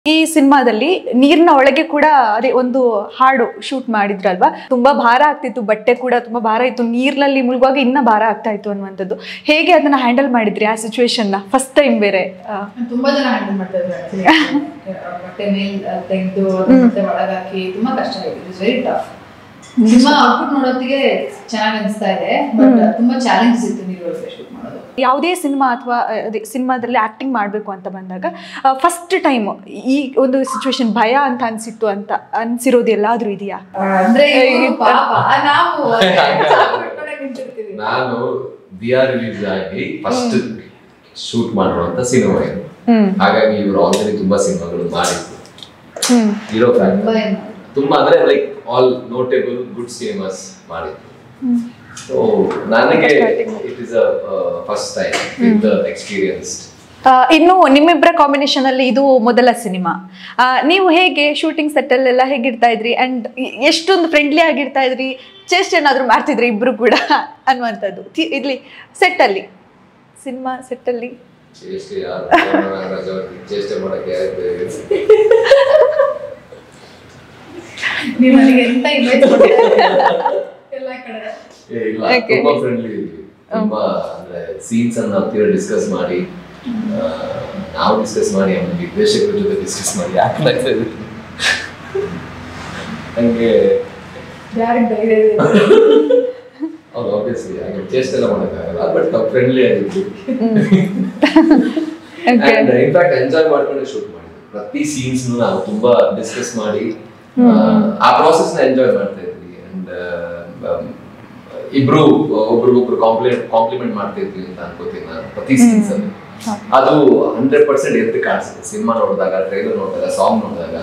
ಈ ಸಿನಿಮಾದಲ್ಲಿ ನೀರಿನ ಒಳಗೆ ಕೂಡ ಅದೇ ಒಂದು ಹಾಡು ಶೂಟ್ ಮಾಡಿದ್ರಲ್ವಾ, ತುಂಬಾ ಭಾರ ಆಗ್ತಿತ್ತು, ಬಟ್ಟೆ ಕೂಡ ತುಂಬಾ ಭಾರ ಇತ್ತು, ನೀರಿನಲ್ಲಿ ಮುಳುಗುವಾಗ ಇನ್ನ ಭಾರ ಆಗ್ತಾ ಇತ್ತು ಅನ್ನುವಂಥದ್ದು. ಹೇಗೆ ಅದನ್ನ ಹ್ಯಾಂಡಲ್ ಮಾಡಿದ್ರಿ ಆ ಸಿಚುವೇಶನ್ ನ? ಫಸ್ಟ್ ಟೈಮ್ ಬೇರೆ ತುಂಬಾ ಜನ ಹ್ಯಾಂಡಲ್ ಮಾಡ್ತಾ ಇದ್ರು. ಬಟ್ಟೆ ಮೇಲ್ ತೆಗೆದು ಮತ್ತೆ ಒಳಗಾಕಿ ತುಂಬಾ ಕಷ್ಟ ಆಯ್ತು. It is very tough. Cinema output ನೋಡೋತ್ತಿಗೆ ಚೆನ್ನಾಗಿ ಅನಿಸ್ತಾ ಇದೆ, ಬಟ್ ತುಂಬಾ ಚಾಲೆಂಜಸ್ ಇತ್ತು ನೀರೊಳಗೆ ಶೂಟ್ ಮಾಡೋದು. ಯಾವುದೇ ಸಿನಿಮಾ ಅಥವಾ ಸಿನಿಮಾದಲ್ಲಿ ಆಕ್ಟಿಂಗ್ ಮಾಡಬೇಕು ಅಂತ ಬಂದಾಗ ಫಸ್ಟ್ ಟೈಮ್ ಈ ಒಂದು ಸಿಚುವೇಶನ್ ಭಯ ಅಂತ ಅನ್ಸಿತ್ತು ಅಂತ ಅನ್ಸಿರೋದು ಎಲ್ಲಾದ್ರೂ ಇದೆಯಾ? ಅಂದ್ರೆ ನಾನು ಬಿಆರ್ ರಿಲೀಸ್ ಆಗಿ ಫಸ್ಟ್ ಶೂಟ್ ಮಾಡಿರುವಂತ ಸಿನಿಮಾ ಇದು. ಹಾಗಾಗಿ ಇವರು ಆಲ್ರೆಡಿ ತುಂಬಾ ಸಿನಿಮಾಗಳು ಮಾಡಿದ್ರು. ಹೀರೋ ತುಂಬಾ ಅಂದ್ರೆ like all notable good cinemas ಮಾಡಿದ್ರು. ಸೊ ನನಗೆ it is a first time with experience. ಇನ್ನು ನಿಮ್ಮಿಬ್ಬರ ಕಾಂಬಿನೇಷನ್ ಅಲ್ಲಿ ಇದು ಮೊದಲ ಸಿನಿಮಾ. ನೀವು ಹೇಗೆ ಶೂಟಿಂಗ್ ಸೆಟ್ ಅಲ್ಲೆಲ್ಲ ಹೇಗಿರ್ತಾ ಇದ್ರಿ ಅಂಡ್ ಎಷ್ಟೊಂದು ಫ್ರೆಂಡ್ಲಿ ಆಗಿರ್ತಾ ಇದ್ರಿ, ಚೆಸ್ಟ್ ಏನಾದ್ರು ಮಾಡ್ತಿದ್ರಿ ಇಬ್ರು ಕೂಡ ಅನ್ನುವಂಥದ್ದು ಇಲ್ಲಿ ಸೆಟ್ ಅಲ್ಲಿ, ಸಿನಿಮಾ ಸೆಟ್ ಅಲ್ಲಿ? ನೀವು ನನಗೆ ಎಂತ ಇನ್ವೈಟ್ ಎಲ್ಲ ಕಡೆ ತುಂಬಾ ಫ್ರೆಂಡ್ಲಿ, ತುಂಬಾ ಅಂದ್ರೆ ಸೀನ್ಸ್ ಅನ್ನ ಹತ್ತಿರ ಡಿಸ್ಕಸ್ ಮಾಡಿ, ನಾವು ಡಿಸ್ಕಸ್ ಮಾಡಿ, ಆಮೇಲೆ ನಿರ್ದೇಶಕರ ಜೊತೆ ಡಿಸ್ಕಸ್ ಮಾಡಿ ಆಗ್ತಾ ಇದ್ದೀವಿ. ಹಂಗೆ ಅವ್ರು ಆಬ್ವಿಯಸ್ಲಿ ಹಾಗೆ ಟೇಸ್ಟ್ ಎಲ್ಲ ಮಾಡೋಕ್ಕಾಗಲ್ಲ, ಬಟ್ ನಾವು ಫ್ರೆಂಡ್ಲಿ ಆಗಿದ್ವಿ. ಅಂಡ್ ಇನ್ಫ್ಯಾಕ್ಟ್ ಎಂಜಾಯ್ ಮಾಡ್ಕೊಂಡು ಶೂಟ್ ಮಾಡಿದ್ವಿ. ಪ್ರತಿ ಸೀನ್ಸ್ ನಾವು ತುಂಬಾ ಡಿಸ್ಕಸ್ ಮಾಡಿ ಆ ಪ್ರಾಸೆಸ್ ನ ಎಂಜಾಯ್ ಮಾಡ್ತಾ ಇದ್ವಿ. ಅಂಡ್ ಇಬ್ರು ಒಬ್ರಿಗೊಬ್ರು ಕಾಂಪ್ಲಿಮೆಂಟ್ ಮಾಡ್ತಾ ಇದ್ವಿ ಅಂತ ಅನ್ಕೋತೀನಿ ನಾನು ಪ್ರತಿ ಸೀನ್ಸ್ ಅಲ್ಲಿ. ಅದು 100% ಎದ್ದು ಕಾಣಿಸುತ್ತೆ ಸಿನಿಮಾ ನೋಡಿದಾಗ, ಟ್ರೈಲರ್ ನೋಡಿದಾಗ, ಸಾಂಗ್ ನೋಡಿದಾಗ.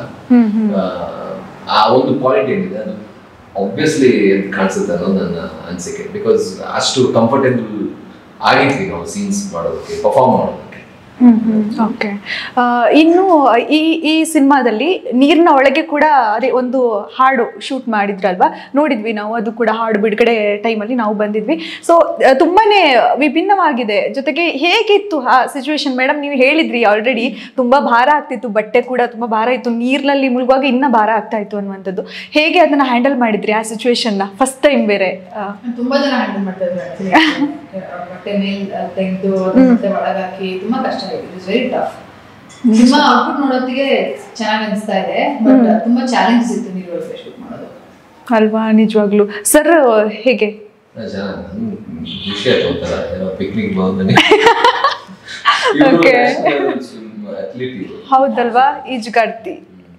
ಆ ಒಂದು ಪಾಯಿಂಟ್ ಏನಿದೆ ಅದು ಆಬ್ವಿಯಸ್ಲಿ ಎದ್ದು ಕಾಣಿಸುತ್ತೆ ಅನ್ನೋದು ನನ್ನ ಅನಿಸಿಕೆ. ಬಿಕಾಸ್ ಅಷ್ಟು ಕಂಫರ್ಟೇಬಲ್ ಆಗಿದ್ವಿ ನಾವು ಸೀನ್ಸ್ ಮಾಡೋದಕ್ಕೆ, ಪರ್ಫಾರ್ಮ್ ಮಾಡೋದಕ್ಕೆ. ಓಕೆ. ಇನ್ನು ಈ ಸಿನಿಮಾದಲ್ಲಿ ನೀರಿನ ಒಳಗೆ ಕೂಡ ಅದೇ ಒಂದು ಹಾಡು ಶೂಟ್ ಮಾಡಿದ್ರಲ್ವಾ, ನೋಡಿದ್ವಿ ನಾವು. ಅದು ಕೂಡ ಹಾಡು ಬಿಡುಗಡೆ ಟೈಮಲ್ಲಿ ನಾವು ಬಂದಿದ್ವಿ. ಸೊ ತುಂಬಾನೇ ವಿಭಿನ್ನವಾಗಿದೆ. ಜೊತೆಗೆ ಹೇಗಿತ್ತು ಆ ಸಿಚುವೇಶನ್ ಮೇಡಮ್? ನೀವು ಹೇಳಿದ್ರಿ ಆಲ್ರೆಡಿ ತುಂಬಾ ಭಾರ ಆಗ್ತಿತ್ತು, ಬಟ್ಟೆ ಕೂಡ ತುಂಬಾ ಭಾರ ಇತ್ತು, ನೀರಿನಲ್ಲಿ ಮುಳುಗುವಾಗ ಇನ್ನ ಭಾರ ಆಗ್ತಾ ಇತ್ತು ಅನ್ನುವಂಥದ್ದು. ಹೇಗೆ ಅದನ್ನ ಹ್ಯಾಂಡಲ್ ಮಾಡಿದ್ರಿ ಆ ಸಿಚುವೇಶನ್ ನ? ಫಸ್ಟ್ ಟೈಮ್ ಬೇರೆ ತುಂಬಾ ಜನ ಹ್ಯಾಂಡಲ್ ಮಾಡ್ತಾ ಇದ್ರು. ಬಟ್ಟೆ ಮೇಲ್ ತೆಗೆದು ಮತ್ತೆ ಒಳಗಾಕಿ ತುಂಬಾ ಕಷ್ಟ ಆಯ್ತು. It is very tough. Cinema output ನೋಡೋತ್ತಿಗೆ ಚೆನ್ನಾಗಿ ಅನಿಸ್ತಾ ಇದೆ, ಬಟ್ ತುಂಬಾ ಚಾಲೆಂಜಸ್ ಇತ್ತು ನೀರೊಳಗೆ ಶೂಟ್ ಮಾಡೋದು ಅಲ್ವಾ? ನಿಜವಾಗ್ಲು ಸರ್ ಹೇಗೆ ಖುಷಿ ಆಯ್ತು ಒಂಥರ, ಏನೋ ಪಿಕ್ನಿಕ್ ಬಂದ್ರೆ. ಹೌದಲ್ವಾ? ಈಜುಗಾಡ್ತಿ.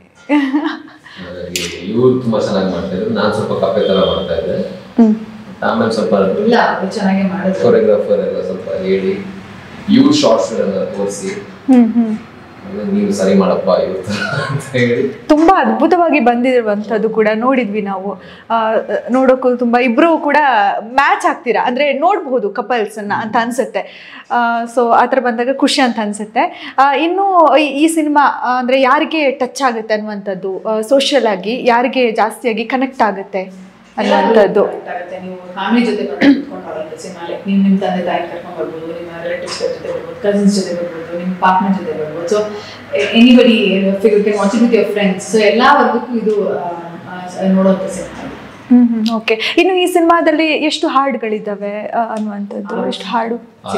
ಇವ್ರು ತುಂಬಾ ಚೆನ್ನಾಗಿ ಮಾಡ್ತಾ ಇದ್ರು, ನಾನ್ ಸ್ವಲ್ಪ ಕಪ್ಪೆ ತರ ಮಾಡ್ತಾ ಇದ್ದೆ. ಆಮೇಲೆ ಸ್ವಲ್ಪ ಚೆನ್ನಾಗಿ ಮಾಡಿದ್ರು. ಕೊರಿಯೋಗ್ರಾಫರ್ ಎಲ್ಲ ಸ್ವಲ್ಪ ಹೇಳಿ ಇವ್ರು ಶಾರ್ಟ್ಸ್ ಎಲ್ಲ ತೋರಿಸಿ ನೀವು ಸರಿ ಮಾಡಪ್ಪ ಇವತ್ತು ಅಂತ ಹೇಳಿ ತುಂಬಾ ಅದ್ಭುತವಾಗಿ ಬಂದಿರುವಂಥದ್ದು ಕೂಡ ನೋಡಿದ್ವಿ ನಾವು. ನೋಡೋಕ್ಕೂ ತುಂಬಾ ಇಬ್ರು ಕೂಡ ಮ್ಯಾಚ್ ಆಗ್ತೀರಾ, ಅಂದ್ರೆ ನೋಡ್ಬಹುದು ಕಪಲ್ಸ್ ಅನ್ನ ಅಂತ ಅನ್ಸುತ್ತೆ. ಸೊ ಆ ಥರ ಬಂದಾಗ ಖುಷಿ ಅಂತ ಅನ್ಸುತ್ತೆ. ಇನ್ನು ಈ ಸಿನಿಮಾ ಅಂದ್ರೆ ಯಾರಿಗೆ ಟಚ್ ಆಗುತ್ತೆ ಅನ್ನುವಂಥದ್ದು, ಸೋಷಿಯಲ್ ಆಗಿ ಯಾರಿಗೆ ಜಾಸ್ತಿಯಾಗಿ ಕನೆಕ್ಟ್ ಆಗುತ್ತೆ ಅನ್ನುವಂಥದ್ದು? ನೀವು ಫ್ಯಾಮಿಲಿ ಜೊತೆ ಕುತ್ಕೊಂಡು ಸಿನಿಮಾ, ಲೈಕ್ ನೀವು ನಿಮ್ಮ ತಂದೆ ತಾಯಿ ಕರ್ಕೊಂಡು ಬರ್ಬೋದು, ನಿಮ್ಮ ರಿಲೇಟಿವ್ಸ್ ಜೊತೆ ಬರ್ಬೋದು, ಕಸಿನ್ಸ್ ಜೊತೆ ಬರ್ಬೋದು, ನಿಮ್ಮ ಪಾರ್ಟ್ನರ್ ಜೊತೆ ಬರ್ಬೋದು. So anybody you can watch it with your friends. So ಎಲ್ಲ ವರ್ಗಕ್ಕೂ ಇದು ನೋಡುವಂಥ ಸಿನಿಮಾ. ಓಕೆ. ಇನ್ನು ಈ ಸಿನಿಮಾದಲ್ಲಿ ಎಷ್ಟು ಹಾಡುಗಳಿದ್ದಾವೆ ಅನ್ನುವಂಥದ್ದು? ಎಷ್ಟು ಹಾಡು?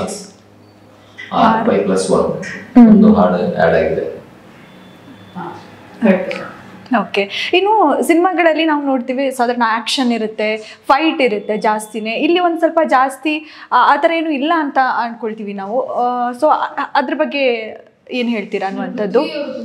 5+1 ಒಂದು ಹಾಡು ಆ್ಯಡ್ ಆಗಿದೆ. ಓಕೆ. ಇನ್ನು ಸಿನಿಮಾಗಳಲ್ಲಿ ನಾವು ನೋಡ್ತೀವಿ ಸಾಧಾರಣ ಆ್ಯಕ್ಷನ್ ಇರುತ್ತೆ, ಫೈಟ್ ಇರುತ್ತೆ ಜಾಸ್ತಿನೇ. ಇಲ್ಲಿ ಒಂದು ಸ್ವಲ್ಪ ಜಾಸ್ತಿ ಆ ಥರ ಏನು ಇಲ್ಲ ಅಂತ ಅಂದ್ಕೊಳ್ತೀವಿ ನಾವು. ಸೊ ಅದ್ರ ಬಗ್ಗೆ ಏನು ಹೇಳ್ತೀರಾ ಅನ್ನುವಂಥದ್ದು?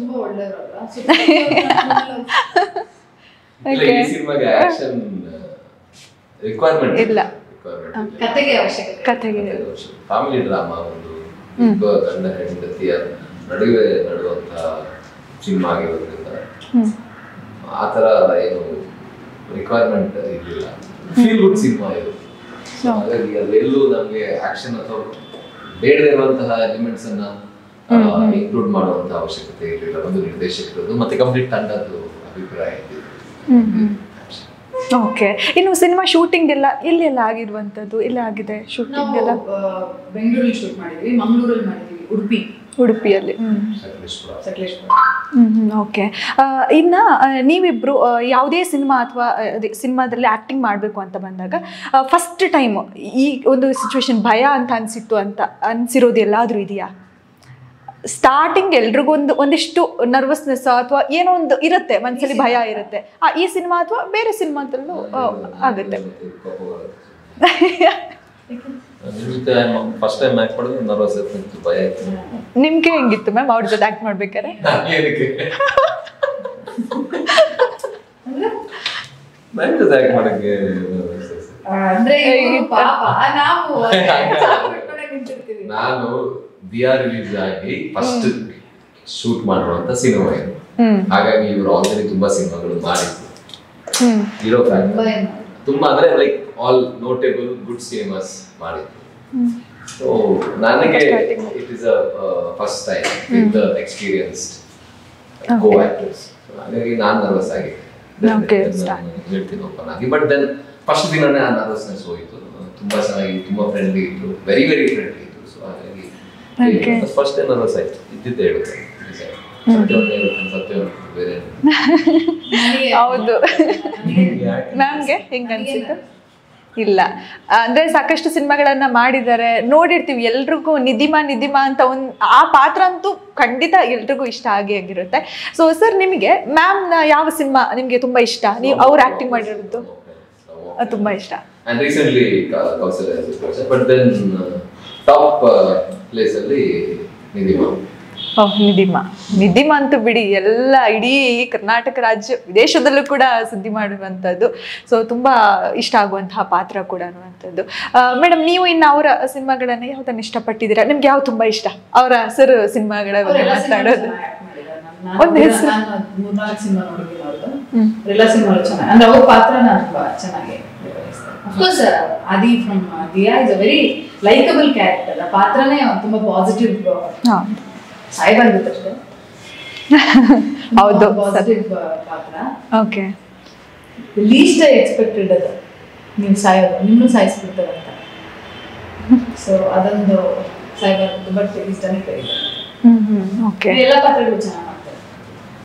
ಇಲ್ಲ, ಕಥೆಗೆ ಫ್ಯಾಮಿಲಿ ಡ್ರಾಮಾ, ಒಂದು ಗಂಡ ಹೆಂಡತಿಯ ನಡುವೆ ನಡುವಂತಹ ಸಿನಿಮಾ ಆಗಿರೋದ್ರಿಂದ ಆ ಥರ ಏನು ರಿಕ್ವೈರ್ಮೆಂಟ್ ಇರಲಿಲ್ಲ. ಫೀಲ್ ಗುಡ್ ಸಿನಿಮಾ ಇದು. ಹಾಗಾಗಿ ಅದೆಲ್ಲೂ ನಮಗೆ ಆಕ್ಷನ್ ಅಥವಾ ಬೇಡದೇ ಇರುವಂತಹ ಎಲಿಮೆಂಟ್ಸ್ ಅನ್ನ ಇನ್ಕ್ಲೂಡ್ ಮಾಡುವಂತ ಅವಶ್ಯಕತೆ ಇರಲಿಲ್ಲ. ಒಂದು ನಿರ್ದೇಶಕರದ್ದು ಮತ್ತೆ ಕಂಪ್ಲೀಟ್ ತಂಡದ್ದು ಅಭಿಪ್ರಾಯ ಇತ್ತು. ಓಕೆ. ಇನ್ನು ಸಿನಿಮಾ ಶೂಟಿಂಗ್ ಎಲ್ಲ ಎಲ್ಲೆಲ್ಲ ಆಗಿರುವಂಥದ್ದು? ಎಲ್ಲ ಆಗಿದೆ ಶೂಟಿಂಗ್ ಎಲ್ಲ? ಬೆಂಗಳೂರಲ್ಲಿ ಶೂಟ್ ಮಾಡಿದ್ವಿ, ಮಂಗಳೂರಲ್ಲಿ ಮಾಡಿದ್ವಿ, ಉಡುಪಿ ಉಡುಪಿಯಲ್ಲಿ. ಸಕಲೇಶ್ಪುರ. ಸಕಲೇಶ್ಪುರ. ಓಕೆ. ಇನ್ನು ನೀವಿಬ್ರು ಯಾವುದೇ ಸಿನಿಮಾ ಅಥವಾ ಅದೇ ಸಿನಿಮಾದಲ್ಲಿ ಆ್ಯಕ್ಟಿಂಗ್ ಮಾಡಬೇಕು ಅಂತ ಬಂದಾಗ ಫಸ್ಟ್ ಟೈಮ್ ಈ ಒಂದು ಸಿಚುವೇಶನ್ ಭಯ ಅಂತ ಅನಿಸಿತ್ತು ಅಂತ ಅನಿಸಿರೋದು ಎಲ್ಲಾದರೂ ಇದೆಯಾ? ಸ್ಟಾರ್ಟಿಂಗ್ ಎಲ್ರಿಗೂ ಒಂದಿಷ್ಟು ನರ್ವಸ್ನೆಸ್ ಅಥವಾ ಏನೋ ಒಂದು ಇರುತ್ತೆ, ಮನಸ್ಸಲ್ಲಿ ಭಯ ಇರುತ್ತೆ. ಈ ಸಿನಿಮಾ ಅಥವಾ ಬೇರೆ ಸಿನಿಮಾದಲ್ಲೂ ಆಗುತ್ತೆ. ಫಸ್ಟ್ ಟೈಮ್ ಆಕ್ಟ್ ಮಾಡಿದ್ರೆ ನರ್ವಸ್ ಇತ್ತು, ಭಯ ಇತ್ತು. ನಿಮ್ಗೆ ಹೆಂಗಿತ್ತು ಮ್ಯಾಮ್ ಅವ್ರ ಜೊತೆ ಆಕ್ಟ್ ಮಾಡ್ಬೇಕಾರೆ? ನಾನು ಬಿಆರ್ ರಿಲೀಸ್ ಆಗಿ ಫಸ್ಟ್ ಶೂಟ್ ಮಾಡುವಂತ ಸಿನಿಮಾ ಇದು. ಹಾಗಾಗಿ ಇವರು ಆಲ್ರೆಡಿ ತುಂಬಾ ಸಿನಿಮಾಗಳು ಮಾಡಿದ್ರು. ಹೀರೋ ತುಂಬಾ ಅಂದ್ರೆ like all notable good cinemas ಮಾಡಿದ್ರು. ಸೊ ನನಗೆ it is a first time with the experienced co actors. ಹಾಗಾಗಿ ನಾನು ನರ್ವಸ್ ಆಗಿದ್ದೆ, ಹೇಳ್ತೀನಿ ಓಪನ್ ಆಗಿ. ಬಟ್ ದೆನ್ ಫಸ್ಟ್ ದಿನನೇ ಆ ನರ್ವಸ್ನೆಸ್ ಹೋಯಿತು. ತುಂಬಾ ಚೆನ್ನಾಗಿ, ತುಂಬಾ ಫ್ರೆಂಡ್ಲಿ ಇದ್ರು, ವೆರಿ ವೆರಿ ಫ್ರೆಂಡ್ಲಿ ಇದ್ರು. ಸೊ ಹಾಗಾಗಿ ಫಸ್ಟ್ ಟೈಮ್ ನರ್ವಸ್ ಆಯ್ತು, ಇದ್ದಿದ್ದೆ ಹೇಳುತ್ತೆ. ಹೌದು. ಮ್ಯಾಮ್ಗೆ ಹೆಂಗ ಅನ್ಸಿತ್ತು? ಇಲ್ಲ ಅಂದ್ರೆ ಸಾಕಷ್ಟು ಸಿನಿಮಾಗಳನ್ನ ಮಾಡಿದ್ದಾರೆ, ನೋಡಿರ್ತೀವಿ. ಎಲ್ರಿಗೂ ನಿಧಿಮಾ ಅಂತ ಒಂದು ಆ ಪಾತ್ರ ಅಂತೂ ಖಂಡಿತ ಎಲ್ರಿಗೂ ಇಷ್ಟ ಆಗಿರುತ್ತೆ. ಸೊ ಸರ್, ನಿಮಗೆ ಮ್ಯಾಮ್ನ ಯಾವ ಸಿನಿಮಾ ನಿಮ್ಗೆ ತುಂಬಾ ಇಷ್ಟ? ನೀವು ಅವ್ರು ಆಕ್ಟಿಂಗ್ ಮಾಡಿರೋದು ತುಂಬಾ ಇಷ್ಟ. And recently Kausalya has a project, but then top place ಅಲ್ಲಿ ನಿಧಿಮಾ. ನಿಧಿಮಾ ಅಂತೂ ಬಿಡಿ, ಎಲ್ಲ ಇಡೀ ಕರ್ನಾಟಕ ರಾಜ್ಯ ವಿದೇಶದಲ್ಲೂ ಕೂಡ ಸುದ್ದಿ ಮಾಡುವಂಥದ್ದು. ಸೊ ತುಂಬಾ ಇಷ್ಟ ಆಗುವಂತಹ ಪಾತ್ರ ಕೂಡ ಅನ್ನುವಂಥದ್ದು. ಮೇಡಮ್, ನೀವು ಇನ್ನು ಅವರ ಸಿನಿಮಾಗಳನ್ನ ಯಾವ್ದನ್ನ ಇಷ್ಟಪಟ್ಟಿದ್ದೀರಾ? ನಿಮ್ಗೆ ಯಾವ್ದು ತುಂಬಾ ಇಷ್ಟ? ಅವರ ಹೆಸರು ಸಿನಿಮಾಗಳ ಬಗ್ಗೆ ಮಾತಾಡೋದು. ಒಂದು ಹೆಸರು 3-4 ಸಿನಿಮಾ ನೋಡಿದ್ದೀನಿ ಅವ್ರದ್ದು. ಎಲ್ಲ ಸಿನಿಮಾಗಳು ಚೆನ್ನಾಗಿ, ಅಂದ್ರೆ ಅವ್ರ ಪಾತ್ರ ನಾನು ತುಂಬಾ ಚೆನ್ನಾಗಿ of course Aadi from Dia is a very likeable character. ಆ ಪಾತ್ರನೇ ತುಂಬಾ ಪಾಸಿಟಿವ್ ಸಾಯಿ ಬಂದಿತ್ತಷ್ಟೇ. ಹೌದು, ಪಾಸಿಟಿವ್ ಪಾತ್ರ. ಓಕೆ. ಲೀಸ್ಟ್ ಎಕ್ಸ್ಪೆಕ್ಟೆಡ್ ಅದು ನೀವು ಸಾಯೋದು, ನಿಮ್ಮನ್ನು ಸಾಯಿಸ್ಬಿಡ್ತಾರೆ ಅಂತ. ಸೊ ಅದೊಂದು ಸಾಯ್ಬಾರ್ದು, ಬಟ್ ಇಷ್ಟನೇ ಕರೀತಾರೆ. ಓಕೆ. ಎಲ್ಲ ಪಾತ್ರಗಳು ಚೆನ್ನಾಗಿ